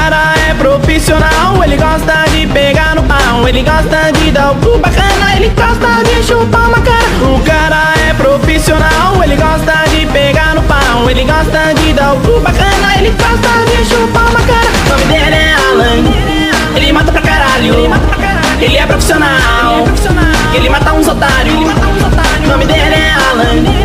cara é profissional, ele gosta de pegar no pau, ele gosta de dar o cu bacana, ele gosta de chupar uma cara. O cara é profissional, ele gosta de pegar no pau, ele gosta de dar o cu bacana, ele gosta de chupar uma cara. O nome dele é Alan, ele mata pra caralho, ele é profissional, ele mata uns otários. O nome dele é Alan,